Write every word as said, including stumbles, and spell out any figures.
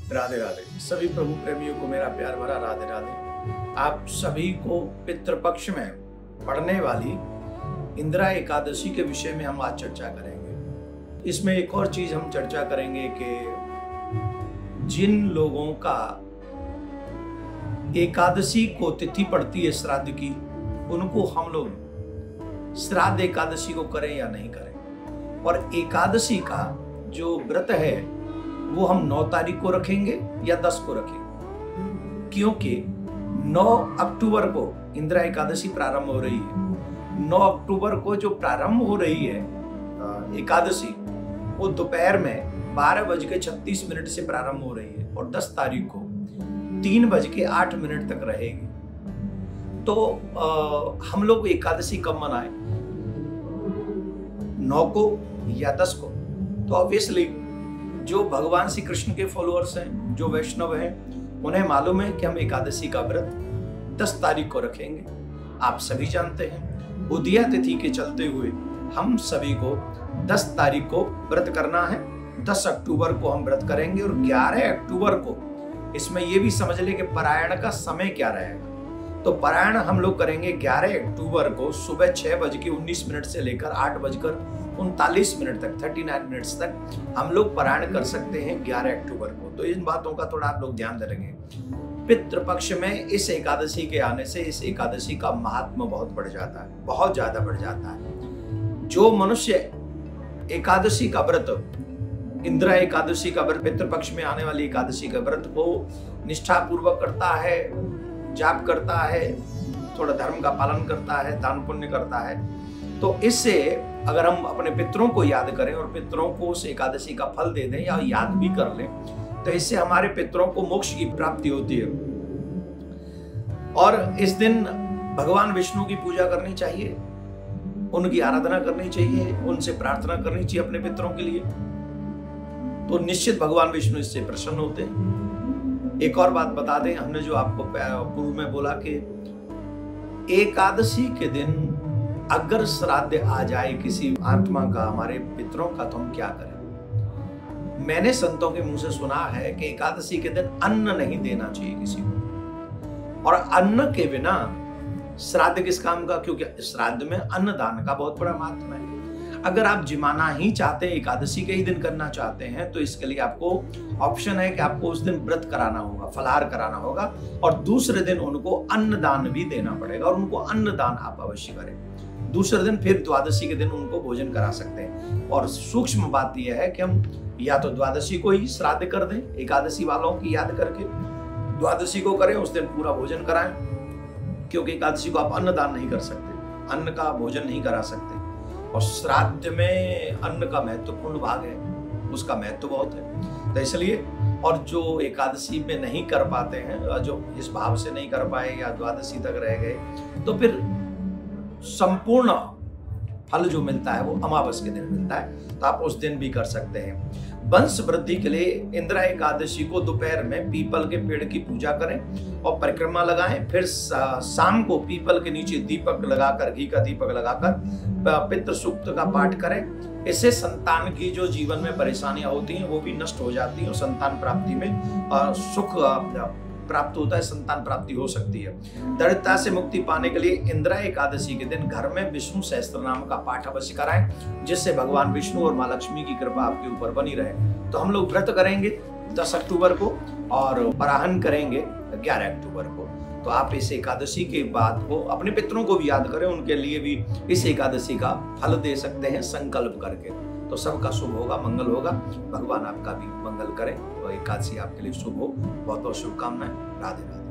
राधे राधे। सभी प्रभु प्रेमियों को मेरा प्यार भरा राधे राधे। आप सभी को पितृपक्ष में पढ़ने वाली इंदिरा एकादशी के विषय में हम आज चर्चा करेंगे। इसमें एक और चीज हम चर्चा करेंगे कि जिन लोगों का एकादशी को तिथि पड़ती है श्राद्ध की, उनको हम लोग श्राद्ध एकादशी को करें या नहीं करें। और एकादशी का जो व्रत है वो हम नौ तारीख को रखेंगे या दस को रखेंगे, क्योंकि नौ अक्टूबर को इंदिरा एकादशी प्रारंभ हो रही है। नौ अक्टूबर को जो प्रारंभ हो रही है एकादशी, वो दोपहर में बारह बज के छत्तीस मिनट से प्रारंभ हो रही है और दस तारीख को तीन बज के आठ मिनट तक रहेगी। तो आ, हम लोग एकादशी कब मनाएं, नौ को या दस को? तो ऑब्वियसली जो भगवान श्री कृष्ण के फॉलोअर्स हैं, जो वैष्णव हैं, उन्हें मालूम है कि हम एकादशी का व्रत दस तारीख को रखेंगे। आप सभी जानते हैं उदया तिथि के चलते हुए हम सभी को दस तारीख को व्रत करना है। दस अक्टूबर को हम व्रत करेंगे और ग्यारह अक्टूबर को, इसमें यह भी समझ ले कि पारायण का समय क्या रहेगा। तो पारायण हम लोग करेंगे ग्यारह अक्टूबर को सुबह छह बज के उन्नीस मिनट से लेकर आठ बजकर उनतालीस मिनट तक, उनतालीस मिनट्स तक हम लोग पारायण कर सकते हैं ग्यारह अक्टूबर को। तो इन बातों का थोड़ा आप लोग ध्यान देंगे। पितृपक्ष में इस एकादशी के आने से इस एकादशी का महात्मा बहुत बढ़ जाता है, बहुत ज्यादा बढ़ जाता है। जो मनुष्य एकादशी का व्रत, इंदिरा एकादशी का व्रत, पितृपक्ष में आने वाली एकादशी का व्रत को निष्ठा पूर्वक करता है, जाप करता है, थोड़ा धर्म का पालन करता है, दान पुण्य करता है, तो इससे अगर हम अपने पितरों को याद करें और पितरों को उस एकादशी का फल दे दें या याद भी कर लें, तो इससे हमारे पितरों को मोक्ष की प्राप्ति होती है। और इस दिन भगवान विष्णु की पूजा करनी चाहिए, उनकी आराधना करनी चाहिए, उनसे प्रार्थना करनी चाहिए अपने पितरों के लिए। तो निश्चित भगवान विष्णु इससे प्रसन्न होते हैं। एक और बात बता दें, हमने जो आपको पूर्व में बोला कि एकादशी के दिन अगर श्राद्ध आ जाए किसी आत्मा का, हमारे पितरों का, तो हम क्या करें? मैंने संतों के मुंह से सुना है कि एकादशी के दिन अन्न नहीं देना चाहिए किसी को, और अन्न के बिना श्राद्ध किस काम का? क्योंकि श्राद्ध में अन्नदान का बहुत बड़ा महत्व है। अगर आप जिमाना ही चाहते हैं, एकादशी के ही दिन करना चाहते हैं, तो इसके लिए आपको ऑप्शन है कि आपको उस दिन व्रत कराना होगा, फलाहार कराना होगा, और दूसरे दिन उनको अन्नदान भी देना पड़ेगा, और उनको अन्नदान आप अवश्य करें। दूसरे दिन फिर द्वादशी के दिन उनको भोजन करा सकते हैं। और सूक्ष्म बात यह है कि हम या तो द्वादशी को ही श्राद्ध कर दें, एकादशी वालों की याद करके द्वादशी को करें, उस दिन पूरा भोजन कराएं, क्योंकि एकादशी को आप अन्नदान नहीं कर सकते, अन्न का भोजन नहीं करा सकते। और श्राद्ध में अन्न का महत्वपूर्ण भाग है, उसका महत्व बहुत है। तो इसलिए, और जो एकादशी में नहीं कर पाते हैं, जो इस भाव से नहीं कर पाए या द्वादशी तक रह गए, तो फिर संपूर्ण फल जो मिलता है वो अमावस के दिन मिलता है, तो आप उस दिन भी कर सकते हैं। वंश वृद्धि के लिए इंदिरा एकादशी को दोपहर में पीपल के पेड़ की पूजा करें और परिक्रमा लगाएं, फिर शाम को पीपल के नीचे दीपक लगाकर, घी का दीपक लगाकर पितृ सूक्त का पाठ करें। इससे संतान की जो जीवन में परेशानियां होती हैं वो भी नष्ट हो जाती हैं और संतान प्राप्ति में सुख प्राप्त होता है, संतान प्राप्ति हो सकती है। दरिद्रता से मुक्ति पाने के लिए इंदिरा एकादशी के दिन घर में विष्णु सहस्त्र नाम का पाठ अवश्य कराएं, जिससे भगवान विष्णु और माँ लक्ष्मी की कृपा आपके ऊपर बनी रहे। तो हम लोग व्रत करेंगे दस अक्टूबर को और पराहन करेंगे ग्यारह अक्टूबर को। तो आप इस एकादशी के बाद को अपने पितरों को भी याद करें, उनके लिए भी इस एकादशी का फल दे सकते हैं संकल्प करके। तो सबका शुभ होगा, मंगल होगा, भगवान आपका भी मंगल करें और एकादशी आपके लिए शुभ हो। बहुत बहुत शुभकामनाएं। राधे राधे।